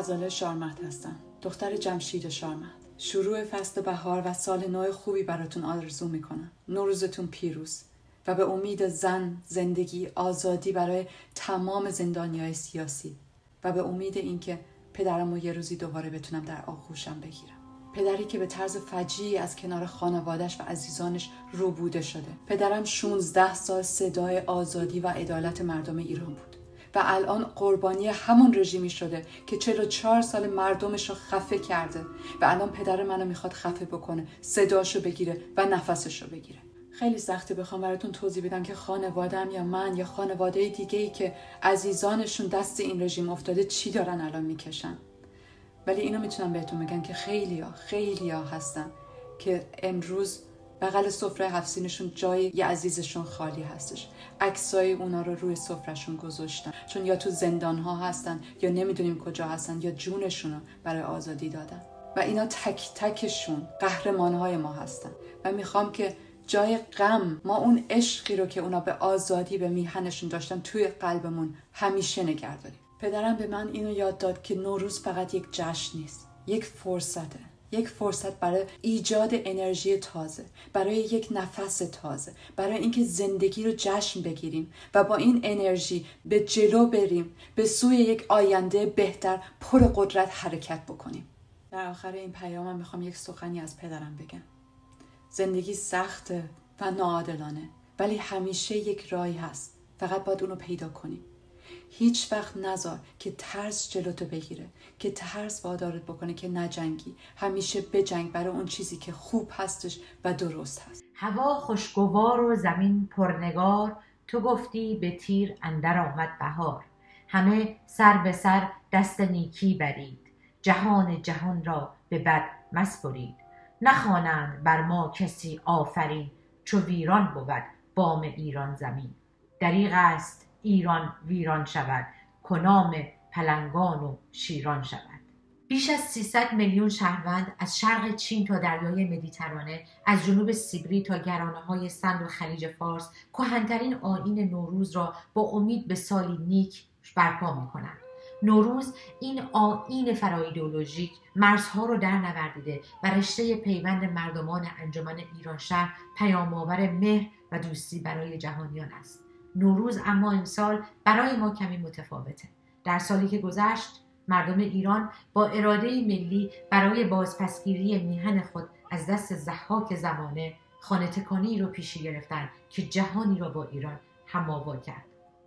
غزاله شارمت هستم، دختر جمشید شارمت. شروع فصل بهار و سال نو خوبی براتون آرزو میکنم. نوروزتون پیروز و به امید زن، زندگی، آزادی برای تمام زندانیای سیاسی و به امید اینکه پدرمو یه روزی دوباره بتونم در آغوشم بگیرم. پدری که به طرز فجیعی از کنار خانواده‌اش و عزیزانش روبوده شده. پدرم 16 سال صدای آزادی و عدالت مردم ایران بود و الان قربانی همون رژیمی شده که 44 سال مردمش رو خفه کرده و الان پدر منو میخواد خفه بکنه، صداشو بگیره و نفسشو بگیره. خیلی سخته بخوام براتون توضیح بدم که خانواده‌ام یا من یا خانواده دیگه‌ای که عزیزانشون دست این رژیم افتاده چی دارن الان میکشن. ولی اینو میتونم بهتون بگم که خیلیا هستن که امروز بغل سفره هفسینشون جای یه عزیزشون خالی هستش. عکسای اونا رو روی سفرهشون گذاشتن چون یا تو زندان‌ها هستن یا نمیدونیم کجا هستن یا جونشون رو برای آزادی دادن و اینا تک تکشون قهرمان‌های ما هستن و میخوام که جای غم ما اون عشقی رو که اونا به آزادی به میهنشون داشتن توی قلبمون همیشه نگه داریم. پدرم به من اینو یاد داد که نوروز فقط یک جشن نیست، یک فرصته. یک فرصت برای ایجاد انرژی تازه، برای یک نفس تازه، برای اینکه زندگی رو جشن بگیریم و با این انرژی به جلو بریم، به سوی یک آینده بهتر پر قدرت حرکت بکنیم. در آخر این پیامم میخوام یک سخنی از پدرم بگم. زندگی سخته و ناعادلانه، ولی همیشه یک راهی هست، فقط باید اونو پیدا کنیم. هیچ وقت نذار که ترس جلوتو بگیره، که ترس وادارت بکنه که نجنگی. همیشه بجنگ برای اون چیزی که خوب هستش و درست هست. هوا خوشگوار و زمین پرنگار، تو گفتی به تیر اندر آمد بهار. همه سر به سر دست نیکی برید، جهان را به بد مسپرید. نخوانند بر ما کسی آفرین، چو ویران بود بام ایران زمین. دریغ است ایران ویران شود، کنام پلنگان و شیران شود. بیش از 300 میلیون شهروند از شرق چین تا دریای مدیترانه، از جنوب سیبری تا گرانه‌های سند و خلیج فارس، کهن‌ترین آیین نوروز را با امید به سالی نیک برپا می‌کنند. نوروز این آیین فرایدئولوژیک مرزها رو در نوردیده و رشته پیوند مردمان انجمن ایران شهر پیام‌آور مهر و دوستی برای جهانیان است. نوروز اما امسال برای ما کمی متفاوته. در سالی که گذشت مردم ایران با اراده ملی برای بازپسگیری میهن خود از دست ضحاک زمانه خانه تکانی رو پیشی گرفتن که جهانی را با ایران هم‌آوا کرد.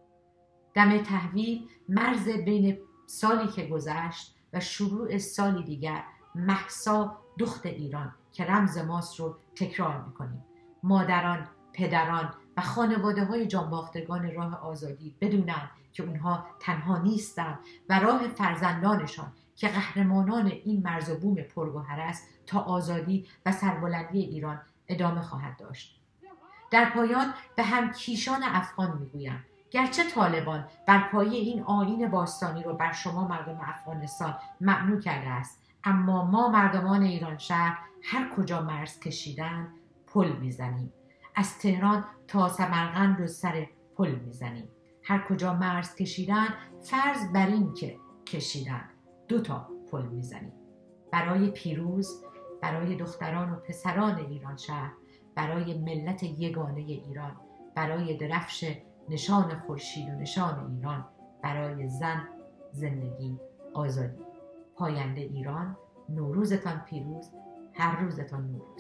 دم تحویل مرز بین سالی که گذشت و شروع سالی دیگر، مهسا دخت ایران که رمز ماست رو تکرار میکنیم. مادران، پدران و خانواده‌های جانباختگان راه آزادی بدونن که اونها تنها نیستن و راه فرزندانشان که قهرمانان این مرز و بوم پرگوهر است تا آزادی و سربلندی ایران ادامه خواهد داشت. در پایان به همکیشان افغان میگویم گرچه طالبان بر پایه این آیین باستانی رو بر شما مردم افغانستان ممنوع کرده است، اما ما مردمان ایران شهر هر کجا مرز کشیدن پل میزنیم. از تهران تا سمرقند رو سر پل میزنیم. هر کجا مرز کشیدن فرض بر این که کشیدن 2 تا پل میزنیم. برای پیروز، برای دختران و پسران ایران شهر، برای ملت یگانه ایران، برای درفش نشان خورشید و نشان ایران، برای زن، زندگی، آزادی. پاینده ایران، نوروزتان پیروز، هر روزتان نوروز.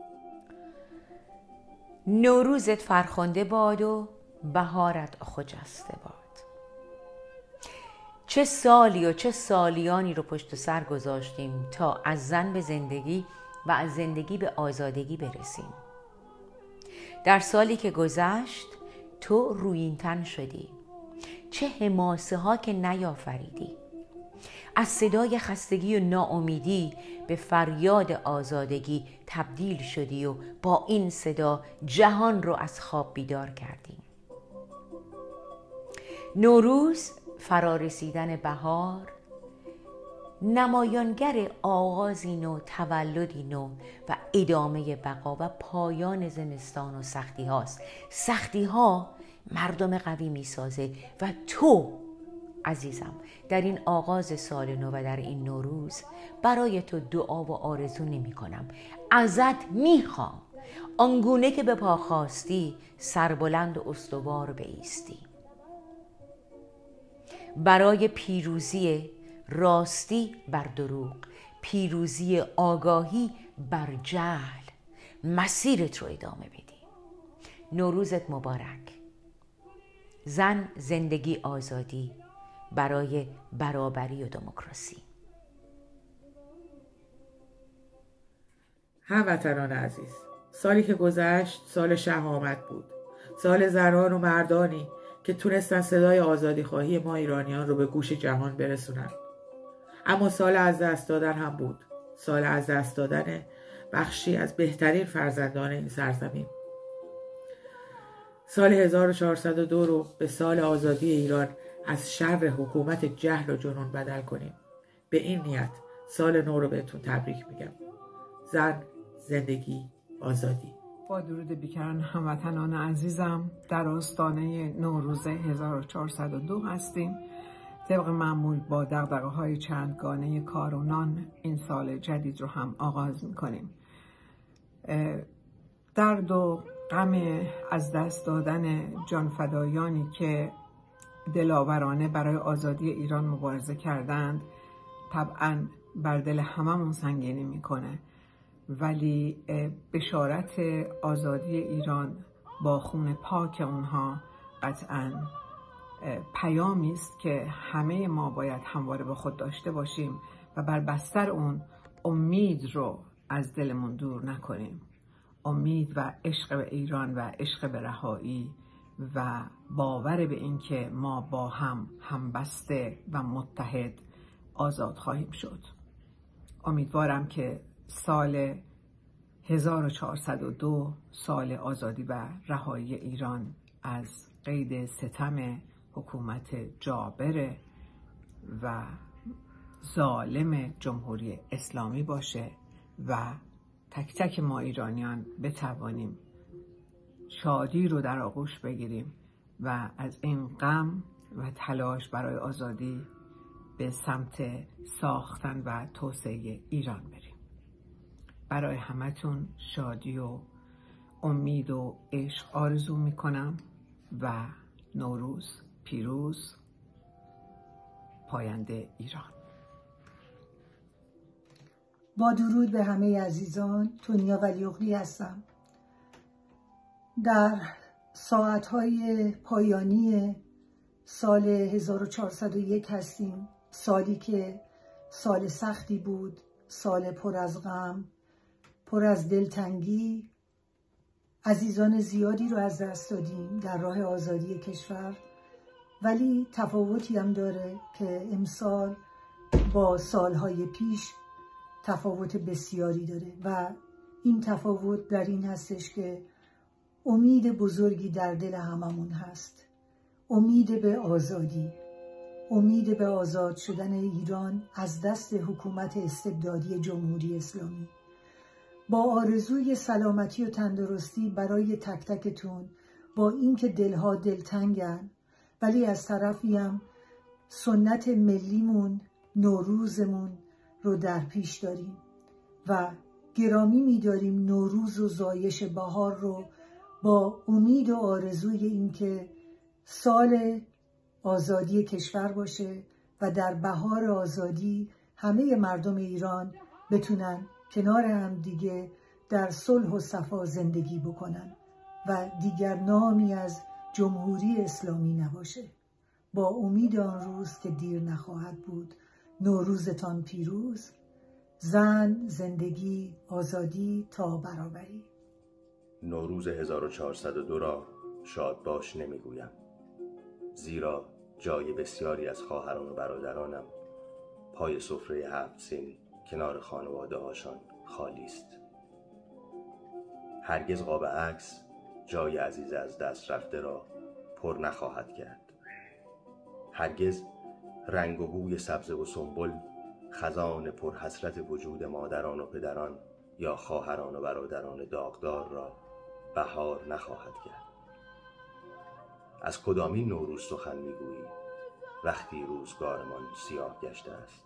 نوروزت فرخنده باد و بهارت خجسته باد. چه سالی و چه سالیانی رو پشت سر گذاشتیم تا از زن به زندگی و از زندگی به آزادگی برسیم. در سالی که گذشت تو رویین تن شدی، چه حماسه ها که نیافریدی. از صدای خستگی و ناامیدی به فریاد آزادگی تبدیل شدی و با این صدا جهان رو از خواب بیدار کردی. نوروز، فرارسیدن بهار، نمایانگر آغازی نو، تولدی نو و ادامه بقا و پایان زمستان و سختی هاست. سختی ها مردم قوی می سازه و تو عزیزم، در این آغاز سال نو و در این نوروز برای تو دعا و آرزو نمی کنم. ازت میخوام آنگونه که به پا خواستی سربلند و استوار بایستی. برای پیروزی راستی بر دروغ، پیروزی آگاهی بر جهل مسیرت رو ادامه بدی. نوروزت مبارک. زن، زندگی، آزادی برای برابری و دموکراسی. هموطنان عزیز، سالی که گذشت سال شهامت بود. سال زنان و مردانی که تونستن صدای آزادی خواهی ما ایرانیان رو به گوش جهان برسونن. اما سال از دست دادن هم بود. سال از دست دادن بخشی از بهترین فرزندان این سرزمین. سال 1402 رو به سال آزادی ایران از شر حکومت جهل و جنون بدل کنیم. به این نیت سال نو رو بهتون تبریک میگم. زن، زندگی، آزادی. با درود بیکران هموطنان عزیزم، در آستانه نوروز 1402 هستیم. طبق معمول با دغدغه‌های چندگانه کار و نان این سال جدید رو هم آغاز میکنیم. درد و غم از دست دادن جانفدایانی که دلاورانه برای آزادی ایران مبارزه کردند طبعاً بر دل هممون سنگینی میکنه، ولی بشارت آزادی ایران با خون پاک اونها قطعاً پیامی است که همه ما باید همواره با خود داشته باشیم و بر بستر اون امید رو از دلمون دور نکنیم. امید و عشق به ایران و عشق به رهایی و باور به این که ما با هم همبسته و متحد آزاد خواهیم شد. امیدوارم که سال 1402 سال آزادی و رهایی ایران از قید ستم حکومت جابر و ظالم جمهوری اسلامی باشه و تک تک ما ایرانیان بتوانیم شادی رو در آغوش بگیریم و از این غم و تلاش برای آزادی به سمت ساختن و توسعه ایران بریم. برای همتون شادی و امید و عشق آرزو میکنم و نوروز پیروز، پاینده ایران. با درود به همه عزیزان، تونیا ولیعقلی هستم. در ساعتهای پایانی سال 1401 هستیم، سالی که سال سختی بود، سال پر از غم، پر از دلتنگی. عزیزان زیادی رو از دست دادیم در راه آزادی کشور، ولی تفاوتی هم داره که امسال با سالهای پیش تفاوت بسیاری داره و این تفاوت در این هستش که امید بزرگی در دل هممون هست. امید به آزادی، امید به آزاد شدن ایران از دست حکومت استبدادی جمهوری اسلامی. با آرزوی سلامتی و تندرستی برای تک تکتون، با اینکه دلها دلتنگن، ولی از طرفی هم سنت ملیمون، نوروزمون رو در پیش داریم و گرامی می‌داریم نوروز و زایش بهار رو با امید و آرزوی اینکه سال آزادی کشور باشه و در بهار آزادی همه مردم ایران بتونن کنار هم دیگه در صلح و صفا زندگی بکنن و دیگر نامی از جمهوری اسلامی نباشه. با امید آن روز که دیر نخواهد بود. نوروزتان پیروز. زن، زندگی، آزادی تا برابری. نوروز 1402 را شاد باش نمیگویم، زیرا جای بسیاری از خواهران و برادرانم پای سفره 7 سین کنار خانواده هاشان خالی است. هرگز قاب عکس جای عزیز از دست رفته را پر نخواهد کرد. هرگز رنگ و بوی سبز و سنبل خزان پر حسرت وجود مادران و پدران یا خواهران و برادران داغدار را بهار نخواهد کرد. از کدامین نوروز سخن میگویی؟ رختی روزگارمان سیاه گشته است.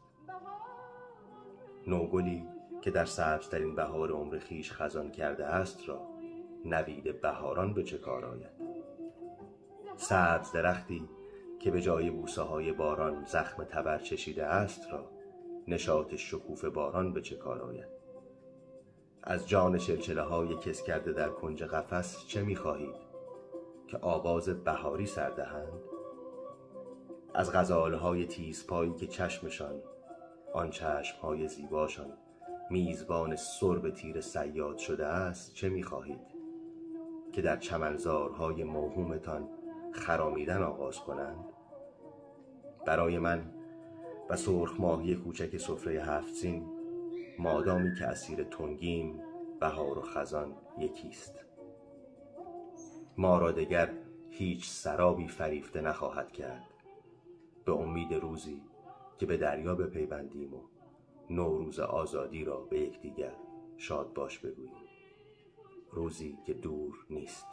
نوگلی که در سبزترین بهار عمر خویش خزان کرده است را نوید بهاران به چه کار آید؟ سبز درختی که به جای بوسه های باران زخم تبر چشیده است را نشاط شکوف باران به چه کار آید؟ از جان چلچله های کس کرده در کنج قفس چه می‌خواهید که آواز بهاری سردهند؟ از غزالهای تیزپایی که چشمشان، آن چشمهای زیباشان، میزبان سرب تیر صیاد شده است چه می‌خواهید که در چمنزارهای موهومتان خرامیدن آغاز کنند؟ برای من و سرخ ماهی کوچک سفره هفت سین، مادامی که اسیر تنگیم، بهار و خزان یکیست. ما را دگر هیچ سرابی فریفته نخواهد کرد، به امید روزی که به دریا بپیوندیم و نوروز آزادی را به یکدیگر شاد باش بگوییم، روزی که دور نیست.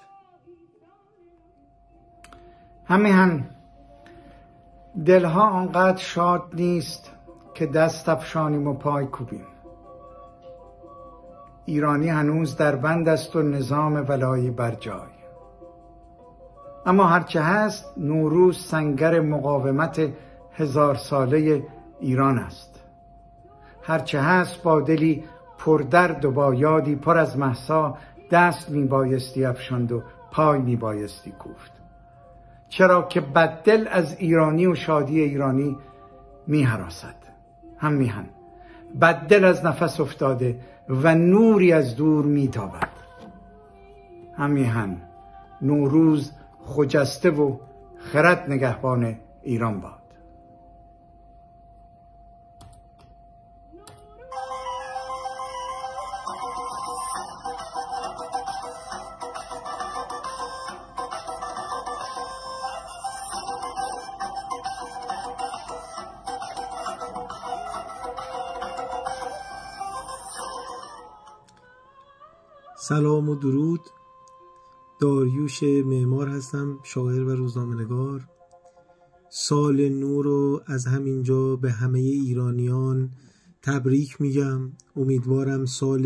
همیهن دلها آنقدر شاد نیست که دست افشانیم و پای کوبیم. ایرانی هنوز در بند است و نظام ولایی بر جای. اما هرچه هست، نوروز سنگر مقاومت 1000 ساله ایران است. هرچه هست، با دلی پردرد و با یادی پر از مأسا دست میبایستی افشاند و پای میبایستی کوفت. چرا که بددل از ایرانی و شادی ایرانی میهراسد. هم میهن بددل از نفس افتاده و نوری از دور میتابد. هم میهن نوروز خجسته و خرد نگهبان ایران باد. سلام و درود. داریوش معمار هستم، شاعر و روزنامه‌نگار. سال نو رو از همینجا به همه ایرانیان تبریک میگم. امیدوارم سال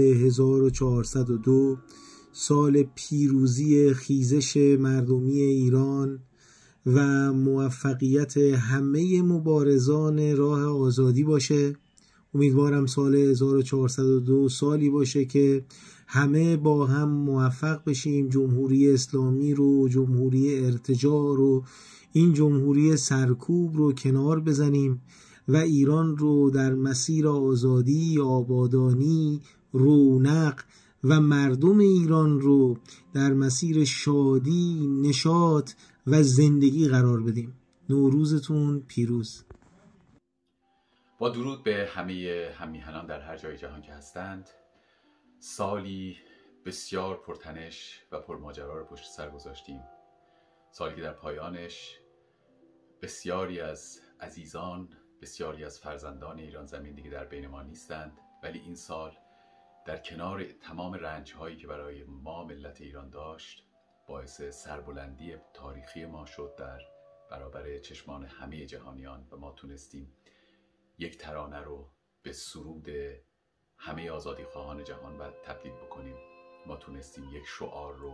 1402 سال پیروزی خیزش مردمی ایران و موفقیت همه مبارزان راه آزادی باشه. امیدوارم سال 1402 سالی باشه که همه با هم موفق بشیم جمهوری اسلامی رو، جمهوری ارتجاع رو، این جمهوری سرکوب رو کنار بزنیم و ایران رو در مسیر آزادی، آبادانی، رونق و مردم ایران رو در مسیر شادی، نشاط و زندگی قرار بدیم. نوروزتون پیروز. با درود به همه همیهنان در هر جای جهان که هستند، سالی بسیار پرتنش و پرماجرا رو پشت سر گذاشتیم. سالی که در پایانش بسیاری از عزیزان، بسیاری از فرزندان ایران زمین دیگه در بین ما نیستند، ولی این سال در کنار تمام رنج‌هایی که برای ما ملت ایران داشت، باعث سربلندی تاریخی ما شد در برابر چشمان همه جهانیان و ما تونستیم یک ترانه رو به سرود همه آزادی خواهان جهان تبدیل بکنیم. ما تونستیم یک شعار رو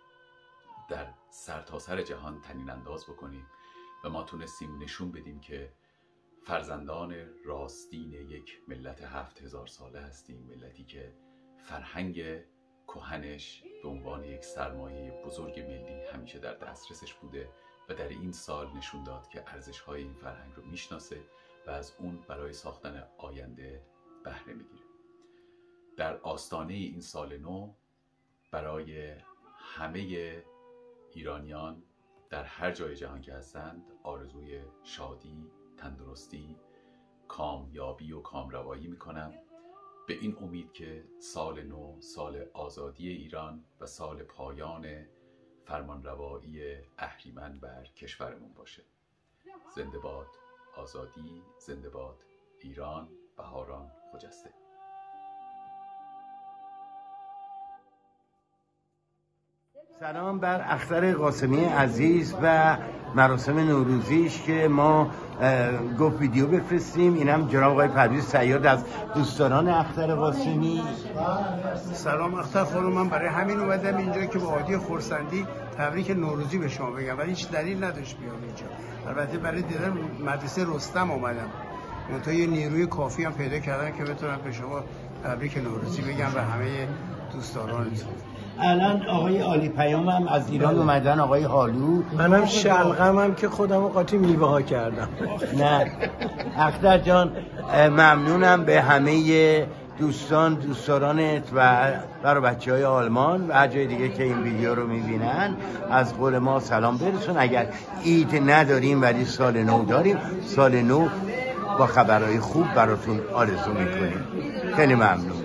در سرتاسر جهان طنین انداز بکنیم و ما تونستیم نشون بدیم که فرزندان راستین یک ملت 7000 ساله هستیم، ملتی که فرهنگ کهنش به عنوان یک سرمایه بزرگ ملی همیشه در دسترسش بوده و در این سال نشون داد که ارزش‌های این فرهنگ رو میشناسه و از اون برای ساختن آینده بهره میگیره. در آستانه این سال نو برای همه ایرانیان در هر جای جهان که هستند آرزوی شادی، تندرستی، کامیابی و کامروایی میکنم، به این امید که سال نو سال آزادی ایران و سال پایان فرمانروایی اهریمن بر کشورمون باشه. زنده باد آزادی، زنده باد ایران، بهاران خجسته. سلام بر اختر قاسمی عزیز و مراسم نوروزیش که ما گفت ویدیو بفرستیم. اینم جناب آقای پرویز صیاد از دوستداران اختر قاسمی. سلام اختر خانم، من برای همین اومدم اینجا که با عادی خرسندی تبریک نوروزی به شما بگم، ولی هیچ دلیل نداشت بیام اینجا. البته برای دیدن مدرسه رستم اومدم، تا یه نیروی کافی هم پیدا کردن که بتونم به شما تبریک نوروزی بگم و همه دوستدارانتون. الان آقای عالی پیام هم از ایران اومدن، آقای هالو. منم شلغمم که خودمو قاطی میوه ها کردم. نه اختر جان، ممنونم به همه دوستدارانت و برای بچه‌های آلمان و هر جای دیگه که این ویدیو رو میبینن. از قول ما سلام برسون. اگر عید نداریم ولی سال نو داریم، سال نو با خبرهای خوب براتون آرزو میکنیم. خیلی ممنون.